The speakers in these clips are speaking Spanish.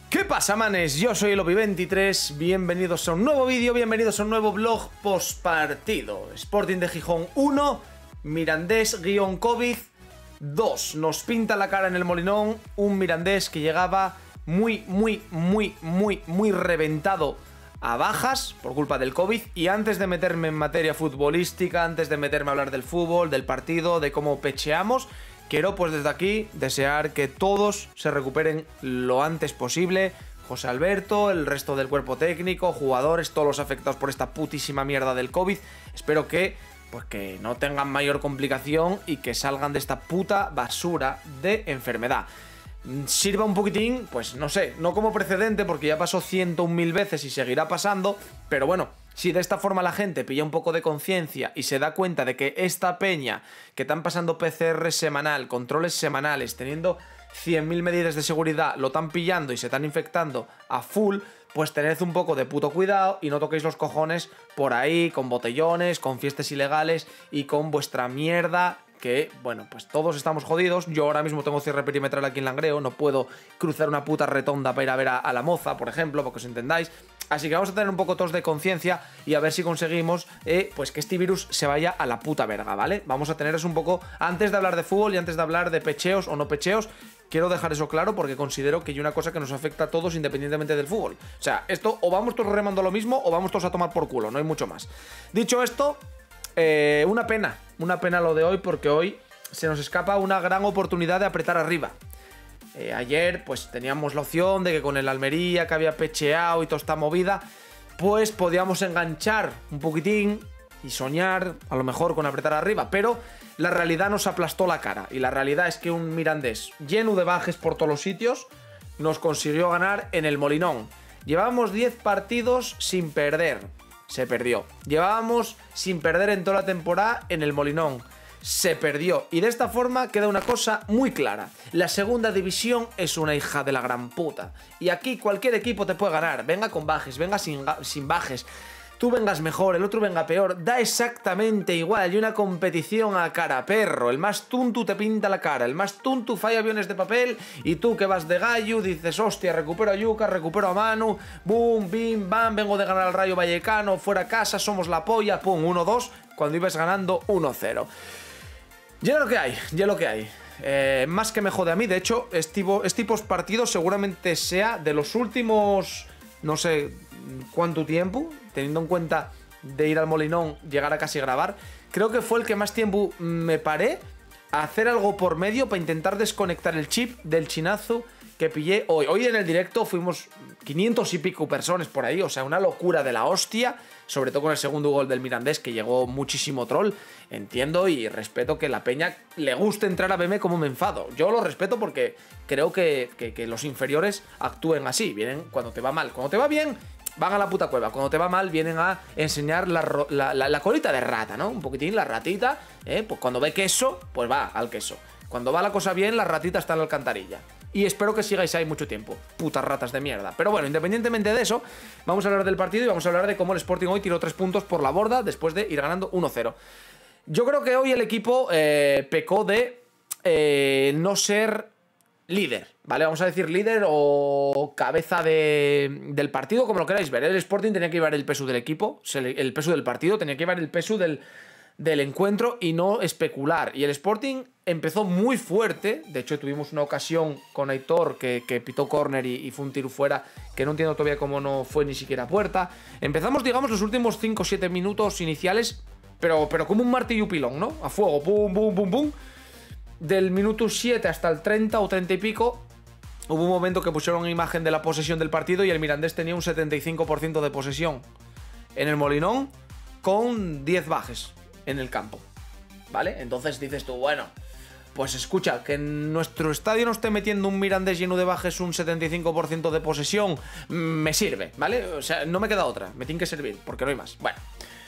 ¿Qué pasa, manes? Yo soy Lopi23, bienvenidos a un nuevo vídeo, bienvenidos a un nuevo vlog postpartido. Sporting de Gijón 1, Mirandés-Covid 2. Nos pinta la cara en el Molinón un Mirandés que llegaba muy reventado a bajas por culpa del COVID. Y antes de meterme en materia futbolística, antes de meterme a hablar del fútbol, del partido, de cómo pecheamos, quiero pues desde aquí desear que todos se recuperen lo antes posible. José Alberto, el resto del cuerpo técnico, jugadores, todos los afectados por esta putísima mierda del COVID. Espero que no tengan mayor complicación y que salgan de esta puta basura de enfermedad. Sirva un poquitín, pues no sé, no como precedente porque ya pasó 101.000 veces y seguirá pasando, pero bueno, si de esta forma la gente pilla un poco de conciencia y se da cuenta de que esta peña que están pasando PCR semanal, controles semanales, teniendo 100.000 medidas de seguridad, lo están pillando y se están infectando a full, pues tened un poco de puto cuidado y no toquéis los cojones por ahí con botellones, con fiestas ilegales y con vuestra mierda. Que, bueno, pues todos estamos jodidos. Yo ahora mismo tengo cierre perimetral aquí en Langreo, no puedo cruzar una puta retonda para ir a ver a la moza, por ejemplo, para que os entendáis. Así que vamos a tener un poco todos de conciencia y a ver si conseguimos pues que este virus se vaya a la puta verga, ¿vale? Vamos a tener eso un poco, antes de hablar de fútbol y antes de hablar de pecheos o no pecheos, quiero dejar eso claro porque considero que hay una cosa que nos afecta a todos independientemente del fútbol. O sea, esto o vamos todos remando lo mismo o vamos todos a tomar por culo, no hay mucho más. Dicho esto, una pena lo de hoy porque hoy se nos escapa una gran oportunidad de apretar arriba. Ayer pues teníamos la opción de que con el Almería que había pecheado y toda esta movida, pues podíamos enganchar un poquitín y soñar a lo mejor con apretar arriba, pero la realidad nos aplastó la cara y la realidad es que un Mirandés lleno de bajes por todos los sitios nos consiguió ganar en el Molinón. Llevábamos 10 partidos sin perder. Se perdió. Llevábamos sin perder en toda la temporada en el Molinón. Se perdió. Y de esta forma queda una cosa muy clara. La segunda división es una hija de la gran puta. Y aquí cualquier equipo te puede ganar. Venga con bajes, venga sin bajes. Tú vengas mejor, el otro venga peor. Da exactamente igual. Hay una competición a cara perro. El más tuntu te pinta la cara. El más tuntu falla aviones de papel. Y tú que vas de gallo dices, hostia, recupero a Yuka, recupero a Manu. Boom, bim, bam. Vengo de ganar al Rayo Vallecano. Fuera casa, somos la polla. Pum, 1-2. Cuando ibas ganando 1-0. Ya lo que hay, ya lo que hay. Más que me jode a mí. De hecho, este partido seguramente sea de los últimos, no sé cuánto tiempo, teniendo en cuenta de ir al Molinón, llegar a casi grabar, creo que fue el que más tiempo me paré a hacer algo por medio para intentar desconectar el chip del chinazo que pillé hoy. Hoy en el directo fuimos 500 y pico personas por ahí, o sea, una locura de la hostia, sobre todo con el segundo gol del Mirandés, que llegó muchísimo troll. Entiendo y respeto que la peña le guste entrar a verme como me enfado. Yo lo respeto porque creo que los inferiores actúen así, vienen cuando te va mal. Cuando te va bien, van a la puta cueva. Cuando te va mal, vienen a enseñar la colita de rata, ¿no? Un poquitín, la ratita, pues cuando ve queso, pues va al queso. Cuando va la cosa bien, la ratita está en la alcantarilla. Y espero que sigáis ahí mucho tiempo, putas ratas de mierda. Pero bueno, independientemente de eso, vamos a hablar del partido y vamos a hablar de cómo el Sporting hoy tiró 3 puntos por la borda después de ir ganando 1-0. Yo creo que hoy el equipo pecó de no ser líder, ¿vale? Vamos a decir líder o cabeza del partido, como lo queráis ver. El Sporting tenía que llevar el peso del equipo, el peso del partido, tenía que llevar el peso del encuentro y no especular. Y el Sporting empezó muy fuerte. De hecho, tuvimos una ocasión con Aitor que pitó córner y fue un tiro fuera que no entiendo todavía cómo no fue ni siquiera a puerta. Empezamos, digamos, los últimos 5 o 7 minutos iniciales, pero como un martillo pilón, ¿no? A fuego, pum, pum, pum, pum. Del minuto 7 hasta el 30 o 30 y pico, hubo un momento que pusieron una imagen de la posesión del partido y el Mirandés tenía un 75% de posesión en el Molinón con 10 bajes en el campo, ¿vale? Entonces dices tú, bueno, pues escucha, que en nuestro estadio no esté metiendo un Mirandés lleno de bajes un 75% de posesión, me sirve, ¿vale? O sea, no me queda otra, me tiene que servir, porque no hay más. Bueno,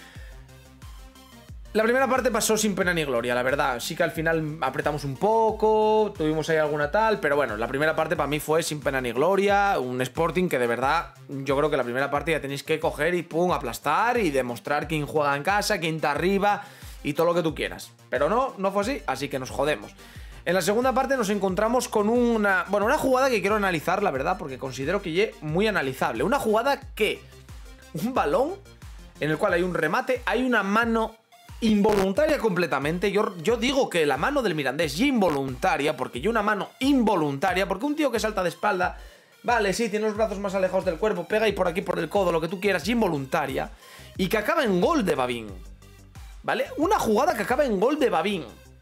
la primera parte pasó sin pena ni gloria, la verdad. Sí que al final apretamos un poco, tuvimos ahí alguna tal, pero bueno, la primera parte para mí fue sin pena ni gloria. Un Sporting que de verdad, yo creo que la primera parte ya tenéis que coger y pum, aplastar y demostrar quién juega en casa, quién está arriba y todo lo que tú quieras. Pero no fue así que nos jodemos. En la segunda parte nos encontramos con una jugada que quiero analizar, la verdad, porque considero que es muy analizable. Una jugada que, un balón en el cual hay un remate, hay una mano involuntaria completamente. Yo digo que la mano del Mirandés es involuntaria, porque yo una mano involuntaria, porque un tío que salta de espalda, vale, sí, tiene los brazos más alejados del cuerpo, pega ahí por aquí por el codo, lo que tú quieras, involuntaria, y que acaba en gol de Babín, ¿vale? Una jugada que acaba en gol de Babín.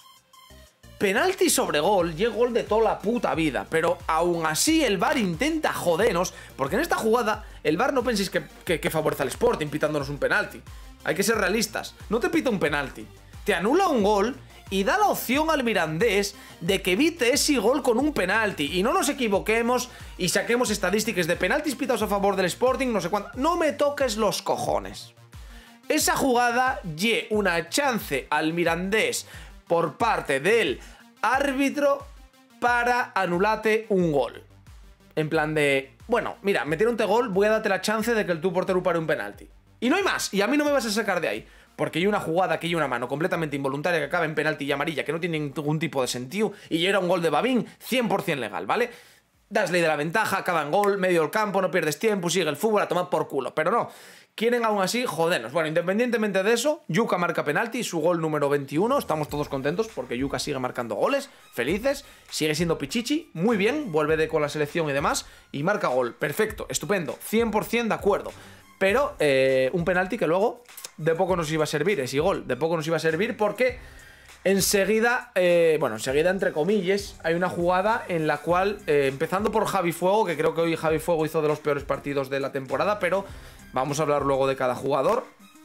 Penalti sobre gol, y es gol de toda la puta vida, pero aún así el VAR intenta jodernos, porque en esta jugada el VAR no penséis que favorece al Sporting pitándonos un penalti. Hay que ser realistas, no te pita un penalti, te anula un gol y da la opción al Mirandés de que evite ese gol con un penalti. Y no nos equivoquemos y saquemos estadísticas de penaltis pitados a favor del Sporting, no sé cuánto. No me toques los cojones. Esa jugada lle una chance al Mirandés por parte del árbitro para anularte un gol. En plan de, bueno, mira, metieronte gol, voy a darte la chance de que el tu portero pare un penalti. Y no hay más, y a mí no me vas a sacar de ahí. Porque hay una jugada que hay una mano completamente involuntaria que acaba en penalti y amarilla, que no tiene ningún tipo de sentido, y era un gol de Babín 100% legal, ¿vale? Das ley de la ventaja, acaba en gol, medio del campo, no pierdes tiempo, sigue el fútbol a tomar por culo. Pero no, quieren aún así jodernos. Bueno, independientemente de eso, Yuka marca penalti, su gol número 21, estamos todos contentos porque Yuka sigue marcando goles, felices, sigue siendo pichichi, muy bien, vuelve con la selección y demás, y marca gol, perfecto, estupendo, 100% de acuerdo. Pero un penalti que luego de poco nos iba a servir, ese gol, de poco nos iba a servir porque enseguida, enseguida entre comillas, hay una jugada en la cual, empezando por Javi Fuego, que creo que hoy Javi Fuego hizo de los peores partidos de la temporada, pero vamos a hablar luego de cada jugador.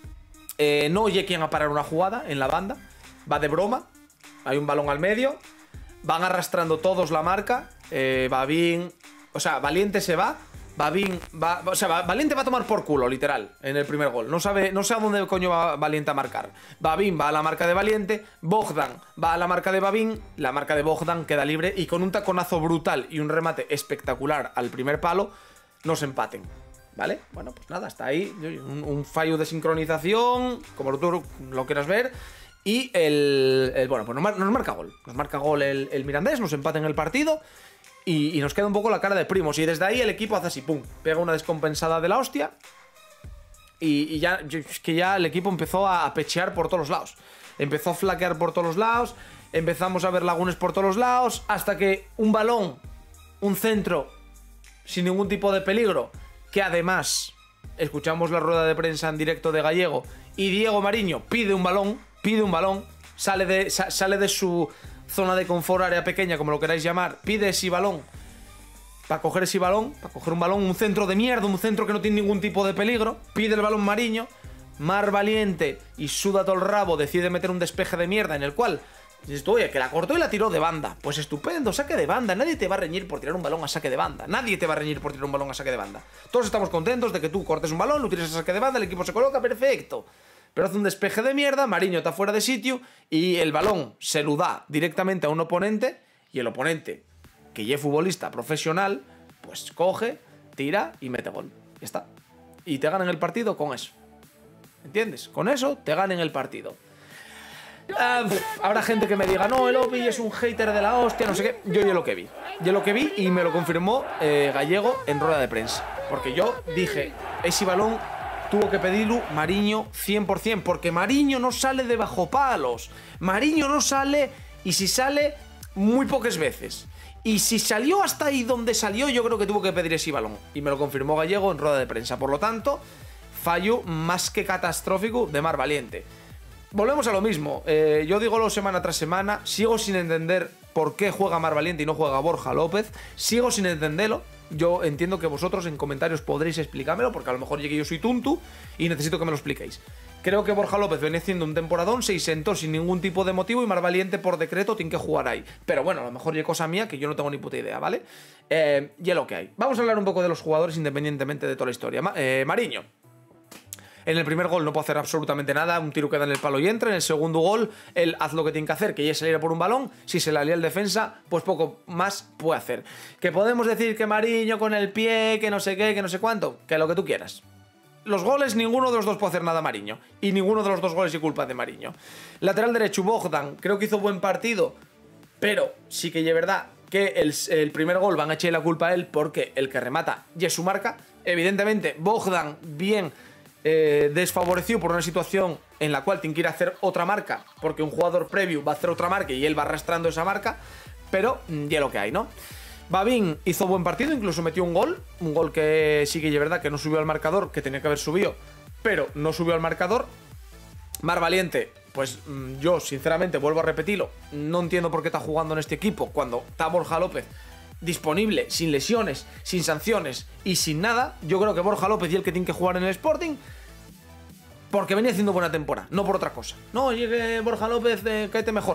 No oye quién a parar una jugada en la banda, va de broma, hay un balón al medio, van arrastrando todos la marca, Babín, o sea, Valiente se va. Babín va, o sea, Valiente va a tomar por culo, literal, en el primer gol. No sabe a dónde coño va Valiente a marcar. Babín va a la marca de Valiente, Bogdan va a la marca de Babín, la marca de Bogdan queda libre y con un taconazo brutal y un remate espectacular al primer palo, nos empaten, ¿vale? Bueno, pues nada, hasta ahí. Un fallo de sincronización, como tú lo quieras ver. Y bueno, pues nos marca gol. Nos marca gol el Mirandés, nos empata en el partido. Y nos queda un poco la cara de primos. Y desde ahí el equipo hace así, pum, pega una descompensada de la hostia. Y ya, es que ya el equipo empezó a pechear por todos los lados. Empezó a flaquear por todos los lados. Empezamos a ver lagunes por todos los lados. Hasta que un balón, un centro, sin ningún tipo de peligro. Que además, escuchamos la rueda de prensa en directo de Gallego. Y Diego Mariño pide un balón. Sale de su zona de confort, área pequeña, como lo queráis llamar, pide ese balón para coger un balón, un centro de mierda, un centro que no tiene ningún tipo de peligro, pide el balón Mariño, Mar Valiente y suda todo el rabo, decide meter un despeje de mierda en el cual dices tú, oye, que la cortó y la tiró de banda, pues estupendo, saque de banda, nadie te va a reñir por tirar un balón a saque de banda, todos estamos contentos de que tú cortes un balón, lo tires a saque de banda, el equipo se coloca, perfecto. Pero hace un despeje de mierda, Mariño está fuera de sitio y el balón se lo da directamente a un oponente y el oponente, que ya es futbolista profesional, pues coge, tira y mete gol. Ya está. Y te ganan el partido con eso. ¿Entiendes? Con eso te ganan el partido. Habrá gente que me diga, no, el Obi es un hater de la hostia, no sé qué. Yo lo que vi. Y me lo confirmó Gallego en rueda de prensa. Porque yo dije, ese balón tuvo que pedirlo Mariño 100%, porque Mariño no sale de bajo palos. Mariño no sale, y si sale, muy pocas veces. Y si salió hasta ahí donde salió, yo creo que tuvo que pedir ese balón. Y me lo confirmó Gallego en rueda de prensa. Por lo tanto, fallo más que catastrófico de Mar Valiente. Volvemos a lo mismo. Yo digo semana tras semana, sigo sin entender por qué juega Mar Valiente y no juega Borja López. Sigo sin entenderlo. Yo entiendo que vosotros en comentarios podréis explicármelo, porque a lo mejor llegué yo soy tonto y necesito que me lo expliquéis. Creo que Borja López viene haciendo un temporadón, se sentó sin ningún tipo de motivo y Mar Valiente por decreto tiene que jugar ahí. Pero bueno, a lo mejor es cosa mía que yo no tengo ni puta idea, ¿vale? Ya lo que hay. Vamos a hablar un poco de los jugadores independientemente de toda la historia. Mariño. En el primer gol no puede hacer absolutamente nada, un tiro que da en el palo y entra. En el segundo gol, él hace lo que tiene que hacer, que ya es salir a por un balón. Si se la lía el defensa, pues poco más puede hacer. Que podemos decir que Mariño con el pie, que no sé qué, que no sé cuánto, que lo que tú quieras. Los goles, ninguno de los dos puede hacer nada Mariño. Y ninguno de los dos goles es culpa de Mariño. Lateral derecho, Bogdan, creo que hizo buen partido. Pero sí que es verdad que el primer gol van a echarle la culpa a él porque el que remata ya es su marca. Evidentemente, Bogdan bien desfavorecido por una situación en la cual tiene que ir a hacer otra marca, porque un jugador previo va a hacer otra marca y él va arrastrando esa marca, pero ya lo que hay, ¿no? Babín hizo buen partido, incluso metió un gol que sí que es verdad que no subió al marcador, que tenía que haber subido, pero no subió al marcador. Mar Valiente, pues yo sinceramente vuelvo a repetirlo, no entiendo por qué está jugando en este equipo cuando está Borja López disponible, sin lesiones, sin sanciones y sin nada. Yo creo que Borja López y el que tiene que jugar en el Sporting, porque venía haciendo buena temporada, no por otra cosa. No, llegue Borja López, cáete mejor.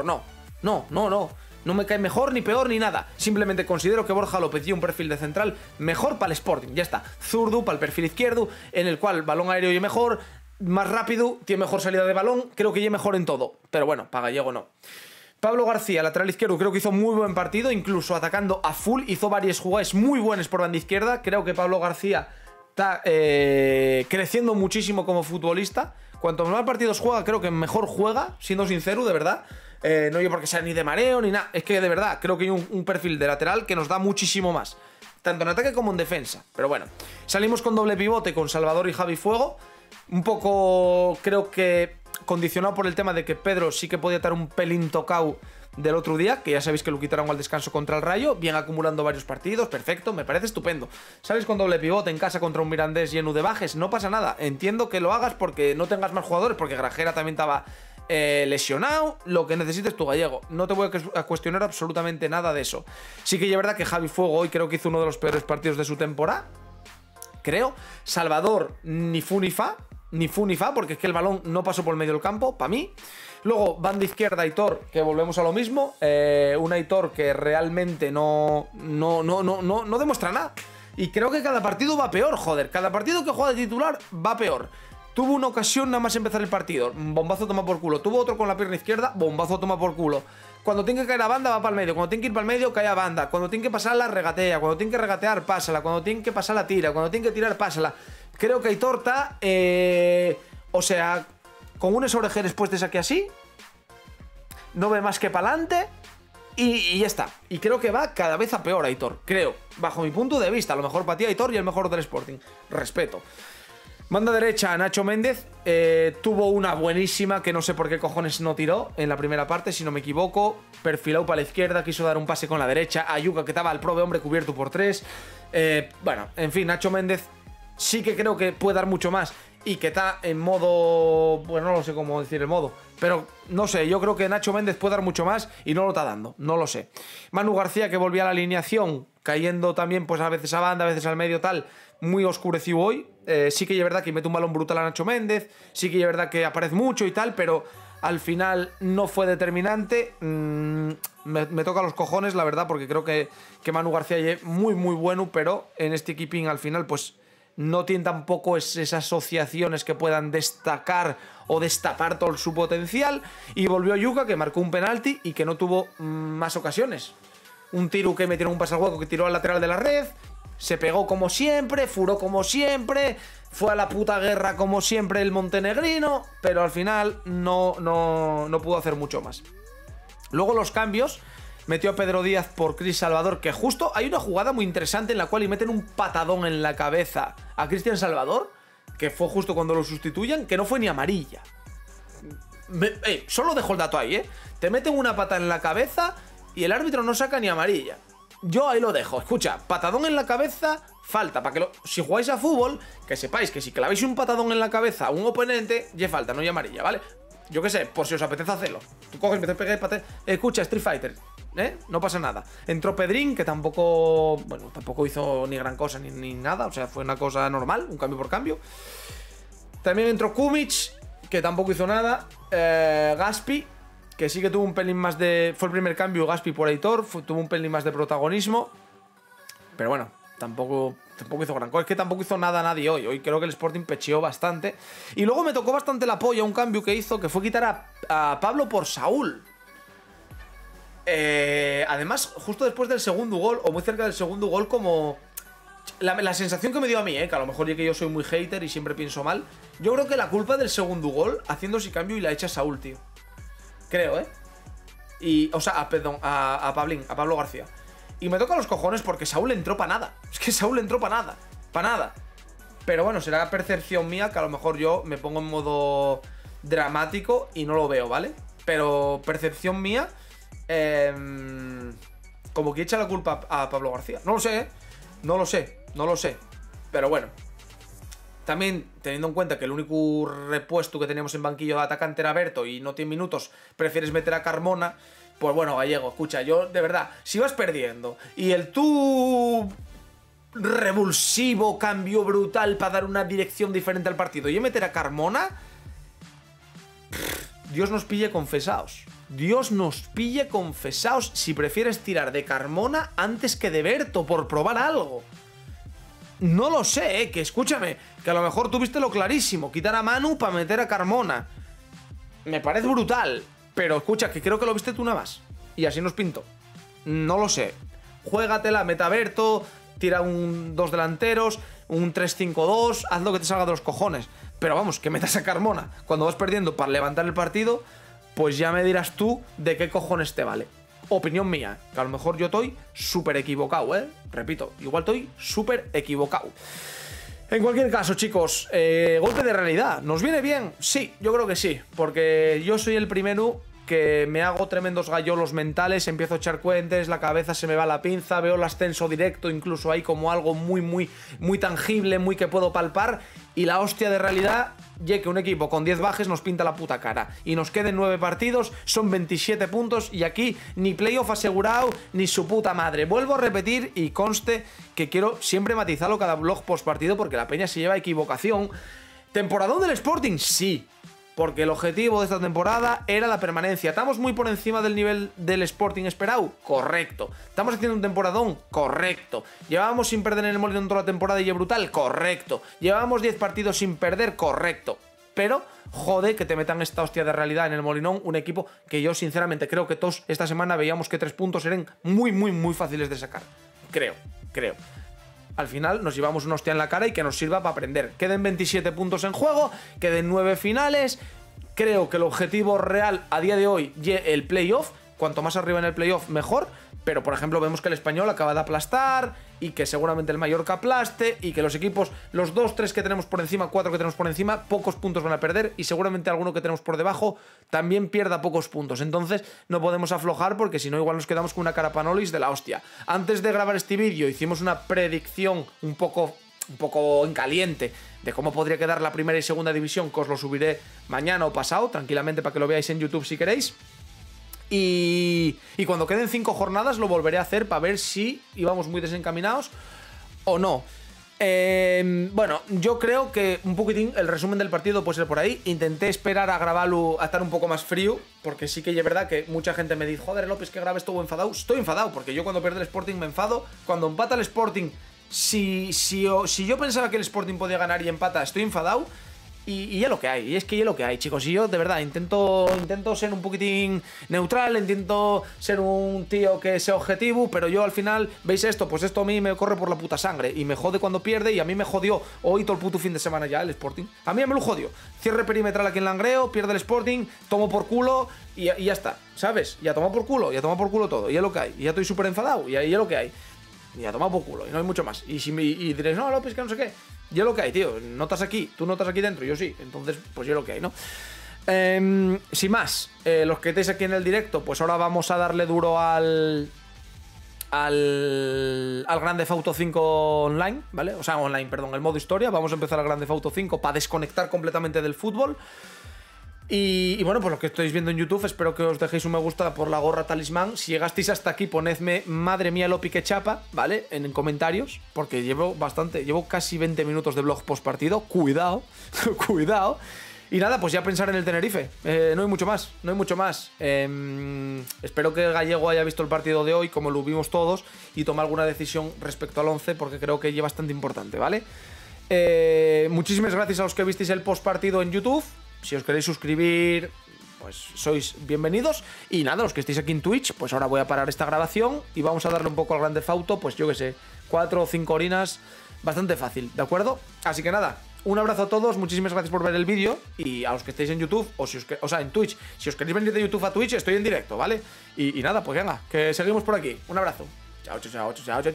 No me cae mejor, ni peor, ni nada. Simplemente considero que Borja López tiene un perfil de central mejor para el Sporting. Ya está. Zurdo para el perfil izquierdo, en el cual balón aéreo y mejor, más rápido, tiene mejor salida de balón, creo que ya mejor en todo. Pero bueno, para Gallego no. Pablo García, lateral izquierdo, creo que hizo muy buen partido, incluso atacando a full, hizo varias jugadas muy buenas por banda izquierda. Creo que Pablo García está creciendo muchísimo como futbolista. Cuanto más partidos juega, creo que mejor juega, siendo sincero, de verdad. No yo porque sea ni de mareo ni nada, es que de verdad creo que hay un perfil de lateral que nos da muchísimo más, tanto en ataque como en defensa. Pero bueno, salimos con doble pivote con Salvador y Javi Fuego. Un poco creo que condicionado por el tema de que Pedro sí que podía estar un pelín tocado del otro día, que ya sabéis que lo quitaron al descanso contra el Rayo, bien acumulando varios partidos, perfecto, me parece estupendo. Sales con doble pivote en casa contra un Mirandés lleno de bajes, no pasa nada, entiendo que lo hagas porque no tengas más jugadores, porque Grajera también estaba lesionado, lo que necesites tu Gallego. No te voy a cuestionar absolutamente nada de eso. Sí que es verdad que Javi Fuego hoy creo que hizo uno de los peores partidos de su temporada, creo. Salvador ni fu ni fa, porque es que el balón no pasó por el medio del campo, para mí. Luego, banda izquierda, Aitor, que volvemos a lo mismo. Un Aitor que realmente no demuestra nada. Y creo que cada partido va peor, joder. Cada partido que juega de titular va peor. Tuvo una ocasión nada más empezar el partido, bombazo toma por culo. Tuvo otro con la pierna izquierda, bombazo toma por culo. Cuando tiene que caer a banda va para el medio, cuando tiene que ir para el medio cae a banda. Cuando tiene que pasarla regatea, cuando tiene que regatear pásala, cuando tiene que pasarla tira, cuando tiene que tirar pásala. Creo que Aitor está, o sea, con unas orejeras puestas aquí así, no ve más que para adelante y ya está. Y creo que va cada vez a peor Aitor, creo, bajo mi punto de vista. A lo mejor para ti Aitor y el mejor del Sporting, respeto. Banda derecha, Nacho Méndez, tuvo una buenísima que no sé por qué cojones no tiró en la primera parte, si no me equivoco. Perfilado para la izquierda, quiso dar un pase con la derecha. Ayuca, que estaba al prove hombre cubierto por 3. Bueno, en fin, Nacho Méndez sí que creo que puede dar mucho más y que está en modo... Bueno, no lo sé cómo decir el modo, pero no sé, yo creo que Nacho Méndez puede dar mucho más y no lo está dando, no lo sé. Manu García, que volvía a la alineación, cayendo también pues a veces a banda, a veces al medio, tal, muy oscurecido hoy. Sí que es verdad que mete un balón brutal a Nacho Méndez, sí que es verdad que aparece mucho y tal, pero al final no fue determinante. Me toca los cojones, la verdad, porque creo que Manu García es muy bueno, pero en este equipín al final pues no tiene tampoco esas asociaciones que puedan destacar o destapar todo su potencial. Y volvió Yuka, que marcó un penalti y que no tuvo más ocasiones. Un tiro que metieron un pase al hueco que tiró al lateral de la red. Se pegó como siempre, furó como siempre, fue a la puta guerra como siempre el montenegrino, pero al final no pudo hacer mucho más. Luego los cambios, metió a Pedro Díaz por Cris Salvador, que justo hay una jugada muy interesante en la cual le meten un patadón en la cabeza a Cristian Salvador, que fue justo cuando lo sustituyen, que no fue ni amarilla. Solo dejo el dato ahí, te meten una pata en la cabeza y el árbitro no saca ni amarilla. Yo ahí lo dejo. Escucha, patadón en la cabeza, falta. Para que si jugáis a fútbol, que sepáis que si claváis un patadón en la cabeza a un oponente, ya falta, no hay amarilla, ¿vale? Yo qué sé, por si os apetece hacerlo. Tú coges, me te pegas patadón. Escucha, Street Fighter, no pasa nada. Entró Pedrín, que tampoco, bueno, tampoco hizo ni gran cosa ni nada. O sea, fue una cosa normal, un cambio por cambio. También entró Kumic, que tampoco hizo nada. Gaspi, que sí que tuvo un pelín más de... Fue el primer cambio, Gaspi por Aitor, tuvo un pelín más de protagonismo. Pero bueno, tampoco hizo gran cosa. Es que tampoco hizo nada nadie hoy. Hoy creo que el Sporting pecheó bastante. Y luego me tocó bastante el apoyo a un cambio que hizo, que fue quitar a Pablo por Saúl. Además, justo después del segundo gol, o muy cerca del segundo gol, como... La sensación que me dio a mí, que a lo mejor ya que yo soy muy hater y siempre pienso mal, yo creo que la culpa del segundo gol, haciendo ese cambio y la echa Saúl, tío. Creo, Y, o sea, perdón, a Pablín, a Pablo García. Y me toca los cojones porque Saúl entró para nada. Es que Saúl entró para nada. Para nada. Pero bueno, será percepción mía que a lo mejor yo me pongo en modo dramático y no lo veo, ¿vale? Pero percepción mía, como que echa la culpa a Pablo García. No lo sé, ¿eh? No lo sé, no lo sé. Pero bueno. También, teniendo en cuenta que el único repuesto que teníamos en banquillo de atacante era Berto y no tiene minutos, prefieres meter a Carmona, pues bueno, Gallego, escucha, yo de verdad, si vas perdiendo y el tú revulsivo cambio brutal para dar una dirección diferente al partido y meter a Carmona, Dios nos pille confesaos. Dios nos pille confesaos si prefieres tirar de Carmona antes que de Berto por probar algo. No lo sé, que escúchame, que a lo mejor tuviste lo clarísimo, quitar a Manu para meter a Carmona. Me parece brutal, pero escucha, que creo que lo viste tú nada más. Y así nos pinto. No lo sé. Juégatela, meta a Berto, tira dos delanteros, un 3-5-2, haz lo que te salga de los cojones. Pero vamos, que metas a Carmona cuando vas perdiendo para levantar el partido, pues ya me dirás tú de qué cojones te vale. Opinión mía, que a lo mejor yo estoy súper equivocado, ¿eh? Repito, igual estoy súper equivocado. En cualquier caso, chicos, golpe de realidad. ¿Nos viene bien? Sí, yo creo que sí. Porque yo soy el primero que me hago tremendos gallolos mentales, empiezo a echar cuentes, la cabeza se me va a la pinza, veo el ascenso directo incluso ahí como algo muy tangible, muy que puedo palpar, y la hostia de realidad, ya que un equipo con 10 bajes nos pinta la puta cara, y nos queden 9 partidos, son 27 puntos, y aquí ni playoff asegurado, ni su puta madre. Vuelvo a repetir, y conste que quiero siempre matizarlo cada vlog post partido, porque la peña se lleva equivocación. ¿Temporadón del Sporting? Sí. Porque el objetivo de esta temporada era la permanencia. ¿Estamos muy por encima del nivel del Sporting esperado? Correcto. ¿Estamos haciendo un temporadón? Correcto. ¿Llevábamos sin perder en el Molinón toda la temporada y es brutal? Correcto. ¿Llevábamos 10 partidos sin perder? Correcto. Pero, joder, que te metan esta hostia de realidad en el Molinón, un equipo que yo sinceramente creo que todos esta semana veíamos que 3 puntos eran muy fáciles de sacar. Creo. Al final nos llevamos una hostia en la cara y que nos sirva para aprender. Queden 27 puntos en juego, queden 9 finales. Creo que el objetivo real a día de hoy es el playoff. Cuanto más arriba en el playoff, mejor. Pero, por ejemplo, vemos que el Español acaba de aplastar y que seguramente el Mallorca aplaste y que los equipos, los 2, 3 que tenemos por encima, 4 que tenemos por encima, pocos puntos van a perder y seguramente alguno que tenemos por debajo también pierda pocos puntos. Entonces no podemos aflojar porque si no igual nos quedamos con una cara panolis de la hostia. Antes de grabar este vídeo hicimos una predicción un poco en caliente de cómo podría quedar la primera y segunda división, que os lo subiré mañana o pasado, tranquilamente para que lo veáis en YouTube si queréis. Y cuando queden 5 jornadas lo volveré a hacer para ver si íbamos muy desencaminados o no. Bueno, yo creo que un poquitín el resumen del partido puede ser por ahí. Intenté esperar a grabarlo, a estar un poco más frío, porque sí que es verdad que mucha gente me dice: joder, López, que grabes todo enfadado. Estoy enfadado, porque yo cuando pierde el Sporting me enfado. Cuando empata el Sporting, si yo pensaba que el Sporting podía ganar y empata, estoy enfadado. Y es lo que hay, y es que es lo que hay, chicos. Y yo, de verdad, intento ser un poquitín neutral, intento ser un tío que sea objetivo, pero yo al final, ¿veis esto? Pues esto a mí me corre por la puta sangre y me jode cuando pierde, y a mí me jodió hoy todo el puto fin de semana ya el Sporting. A mí me lo jodió. Cierre perimetral aquí en Langreo, pierde el Sporting, tomo por culo y ya está, ¿sabes? Ya toma por culo todo, y es lo que hay. Y ya estoy súper enfadado, y ahí es lo que hay. Y ya toma por culo, y no hay mucho más. Y diréis: no, López, que no sé qué. Yo lo que hay, tío. Notas aquí, tú notas aquí dentro, yo sí. Entonces, pues yo lo que hay, ¿no? Sin más, los que estáis aquí en el directo, pues ahora vamos a darle duro al Grand Theft Auto 5 online, ¿vale? O sea, online, perdón, el modo historia. Vamos a empezar al Grand Theft Auto 5 para desconectar completamente del fútbol. Y bueno, pues lo que estáis viendo en YouTube, espero que os dejéis un me gusta por la gorra talismán. Si llegasteis hasta aquí, ponedme madre mía Lopi que chapa, ¿vale? En comentarios, porque llevo casi 20 minutos de vlog post partido. Cuidado, cuidado. Y nada, pues ya pensar en el Tenerife. No hay mucho más, espero que el Gallego haya visto el partido de hoy, como lo vimos todos, y tome alguna decisión respecto al 11, porque creo que es bastante importante, ¿vale? Muchísimas gracias a los que visteis el post partido en YouTube. Si os queréis suscribir, pues sois bienvenidos. Y nada, los que estéis aquí en Twitch, pues ahora voy a parar esta grabación y vamos a darle un poco al Grand Theft Auto, pues yo que sé, 4 o 5 horinas, bastante fácil, ¿de acuerdo? Así que nada, un abrazo a todos, muchísimas gracias por ver el vídeo. Y a los que estéis en YouTube, o sea, en Twitch, si os queréis venir de YouTube a Twitch, estoy en directo, ¿vale? Y nada, pues venga, que seguimos por aquí. Un abrazo. Chao, chao, chao, chao, chao.